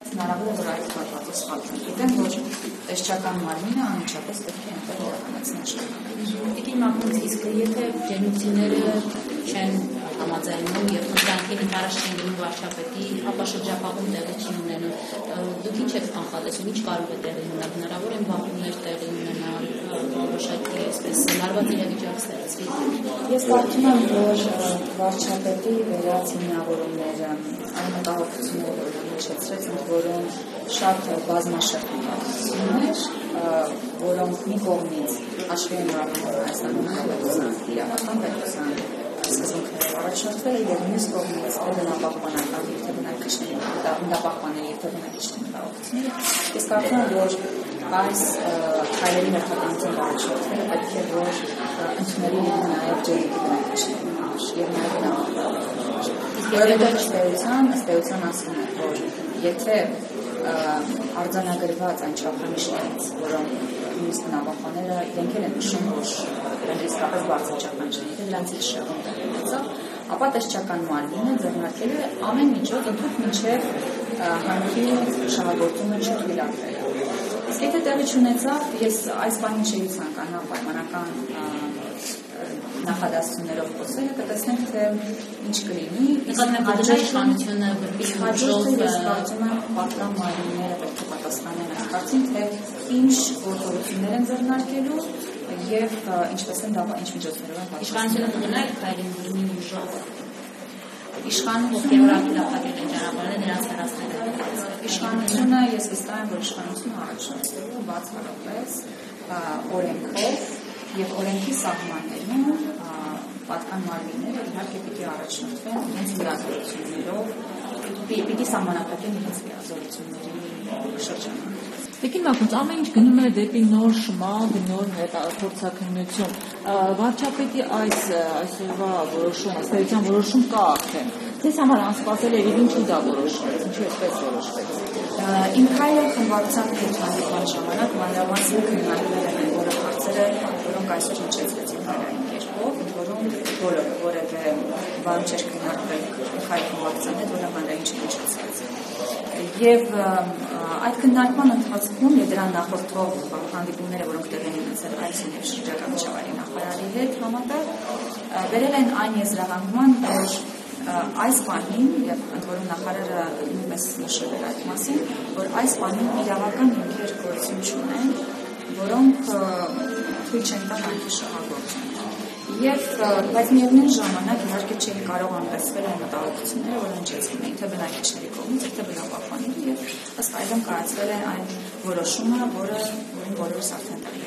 հնարավոր է, որ այդ հատվածը սխալվում է։ Գիտեմ, որ տեսչական մարմինը անմիջապես պետք է այնտեղ իրականացնել աշխատանքներ։ Տիկին Մակրոն, իսկ եթե ջերմությունները չեն համաձայնում եւ խնդրանքի ընդառաջ չեն գնում վարչապետի, ապա շրջապատում տեղի չի ունենում, դուք ինչ եք կանխատեսում, ինչ կարող է տեղի ունենալ, հնարավոր են բախումներ տեղի ունենալ, որոշակի այսպես լարված իրավիճակ ստեղծվի։ Ես կարծում եմ, որ վարչապետի վերած հիմնավորումները, այն մտահոգությունները, որ հնչեցրեց, ընդ որում շատ բազմաշերտություններ, որոնք մի կողմից հաշվի են առնում Հայաստանում պետության, իրավական պետության սկզբունքները առաջնորդվել է, եւ մյուս կողմից թե բնապահպանական, թե բնակիչների մտահոգությունները։ Ես կարծում եմ, որ այս քայլերի մարտահրավերին առաջնորդվելը պետք է որ ընդունելի լինի նաեւ ջերմի բնակիչների համար եւ նաեւ բնապահպանության ըստ ասում է, որ եթե արձանագրված այն չափանիշներից, որոնք նույնիսկ բնապահպանները իրենք են նշում, որ դրանք իսկապես բարձր չափանիշներ են, դրանցից շեղում տեղի ունեցավ, ապա տեսչական մարմինը ձեռնարկել է ամեն միջոց ընդհանուր մինչև հանքի շահագործումը չթույլատրել։ Իսկ եթե տեղի չունեցավ, ես այս բանին չէի ցանկանա պայմանական նախադասություններով խոսելը, կտեսնենք, թե ինչ կլինի, իշխանությունը հաջորդը ես կարծում եմ պատրամ մարմինները պետք է պատասխանեն այս հարցին, թե ինչ գործողություններ են ձեռնարկելու եւ ինչպես են դա ինչ միջոցներով են իշխանությունը կգնա քայլին դուրմի ուժով իշխանությունը ես վստահ եմ, որ իշխանությունը առաջնորդվելու բացառապես օրենքով եւ օրենքի սահմաններում պատկան մարմինները իհարկե պիտի առաջնորդվեն իրենց լիազորություններով, պիտի սահմանափակեն իրենց լիազորությունների շրջանում։ Տիկին Մակրոն, ամեն ինչ գնում է դեպի նոր շմաղ, նոր փորձաքննություն։ Վարչապետի այսօրվա որոշում, ըստ էության որոշում կա արդեն։ Ձեզ համար անսպասելի է, ինչու դա որոշվեց, ինչու էսպես որոշվեց։ Իմ քայլը խմբակցության հանդիպման ժամանակ մանրամասն քննարկվել են այն բոլոր հարցերը, որոնք այսօր հնչեցրեցին հանրային կերպով, որոնք որևէ բան չէր քննարկվել քայլ խմբակցության հետ, որը հանրային չհնչեցրեց։ Եվ այդ քննարկման ընթացքում եւ դրան նախորդող հանդիպումները, որոնք տեղի են ունեցել այցին եւ շրջակա միջավայրի նախարարի հետ համատեղ, վերել են այն եզրահանգման, որ այս բանին եւ ընդ որում նախարարը նույնպես նշել էր այդ մասին, որ այս բանին իրավական հիմքեր գործում չունեն, որոնք թույլ չեն տալ հանքի շահագործում։ Եվ բայց միևնույն ժամանակ իհարկե չէին կարող անտեսվել այն մտահոգությունները, որ հնչեցին էին թե բնակիչների կողմից, թե բնապահպանների, եւ ըստ այդմ կայացվել է այն որոշումը, որին բոլորս արդեն տեղի